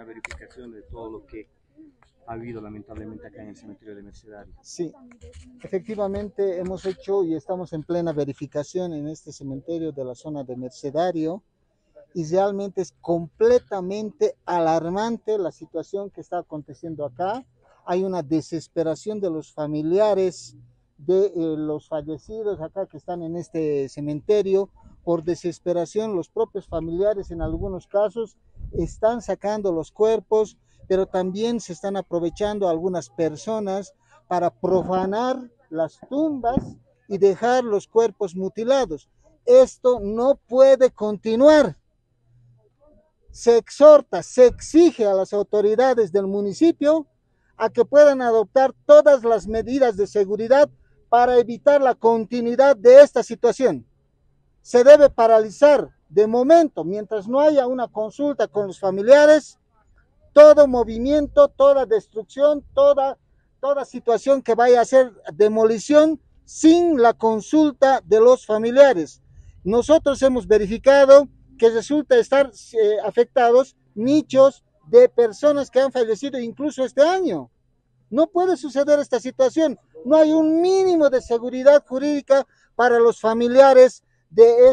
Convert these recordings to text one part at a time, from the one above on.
plena verificación de todo lo que ha habido lamentablemente acá en el cementerio de Mercedario. Sí, efectivamente hemos hecho y estamos en plena verificación en este cementerio de la zona de Mercedario y realmente es completamente alarmante la situación que está aconteciendo acá. Hay una desesperación de los familiares de los fallecidos acá que están en este cementerio. Por desesperación, los propios familiares en algunos casos están sacando los cuerpos, pero también se están aprovechando algunas personas para profanar las tumbas y dejar los cuerpos mutilados. Esto no puede continuar. Se exhorta, se exige a las autoridades del municipio a que puedan adoptar todas las medidas de seguridad para evitar la continuidad de esta situación. Se debe paralizar de momento, mientras no haya una consulta con los familiares, todo movimiento, toda destrucción, toda situación que vaya a ser demolición sin la consulta de los familiares. Nosotros hemos verificado que resulta estar afectados nichos de personas que han fallecido incluso este año. No puede suceder esta situación. No hay un mínimo de seguridad jurídica para los familiares de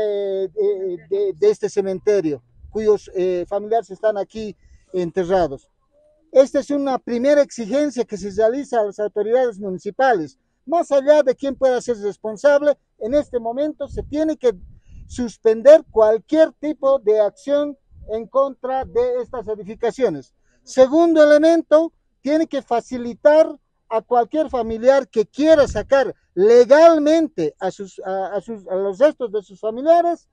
este cementerio, cuyos familiares están aquí enterrados. Esta es una primera exigencia que se realiza a las autoridades municipales. Más allá de quién pueda ser responsable, en este momento se tiene que suspender cualquier tipo de acción en contra de estas edificaciones. Segundo elemento, tiene que facilitar a cualquier familiar que quiera sacar legalmente a los restos de sus familiares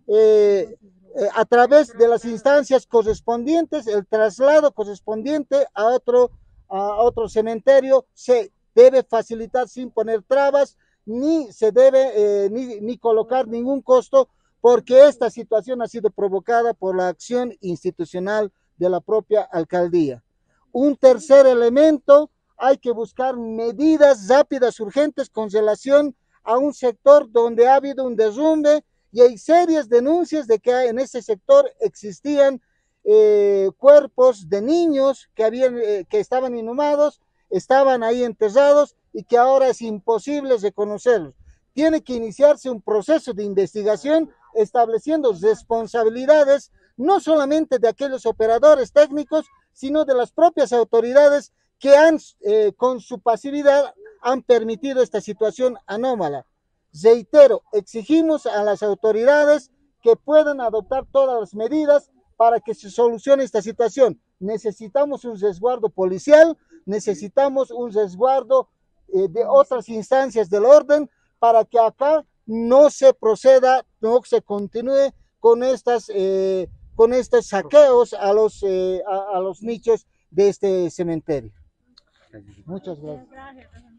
a través de las instancias correspondientes, el traslado correspondiente a otro cementerio se debe facilitar sin poner trabas, ni se debe ni colocar ningún costo, porque esta situación ha sido provocada por la acción institucional de la propia alcaldía. Un tercer elemento, hay que buscar medidas rápidas, urgentes, con relación a un sector donde ha habido un derrumbe y hay serias denuncias de que en ese sector existían cuerpos de niños que estaban inhumados, estaban ahí enterrados y que ahora es imposible reconocerlos. Tiene que iniciarse un proceso de investigación estableciendo responsabilidades no solamente de aquellos operadores técnicos, sino de las propias autoridades que con su pasividad han permitido esta situación anómala. Reitero, exigimos a las autoridades que puedan adoptar todas las medidas para que se solucione esta situación. Necesitamos un resguardo policial, necesitamos un resguardo de otras instancias del orden para que acá no se proceda, no se continúe con estos saqueos a los nichos de este cementerio. Muchas gracias.